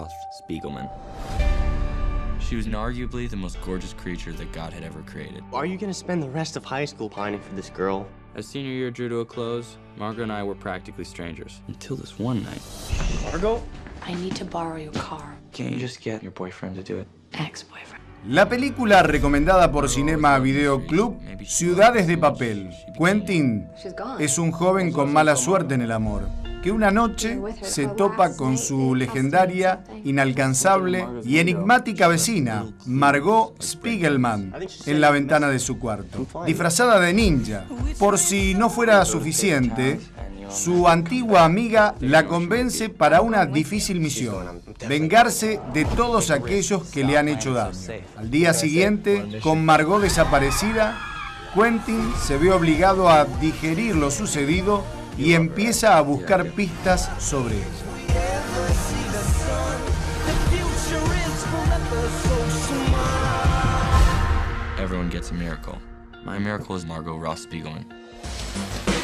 Roth Spiegelman. She was arguably the most gorgeous creature that God had ever created. Are you gonna spend the rest of high school pining for this girl? As senior year drew to a close, Margot and I were practically strangers. Until this one night. Margot? I need to borrow your car. Can't you just get your boyfriend to do it? Ex-boyfriend. La película recomendada por Cinema Video Club, Ciudades de papel. Quentin es un joven con mala suerte en el amor, que una noche se topa con su legendaria, inalcanzable y enigmática vecina, Margot Spiegelman, en la ventana de su cuarto, disfrazada de ninja. Por si no fuera suficiente, su antigua amiga la convence para una difícil misión: vengarse de todos aquellos que le han hecho daño. Al día siguiente, con Margot desaparecida, Quentin se ve obligado a digerir lo sucedido y empieza a buscar pistas sobre ella. Everyone gets a miracle. My miracle is Margot Roth Spiegelman.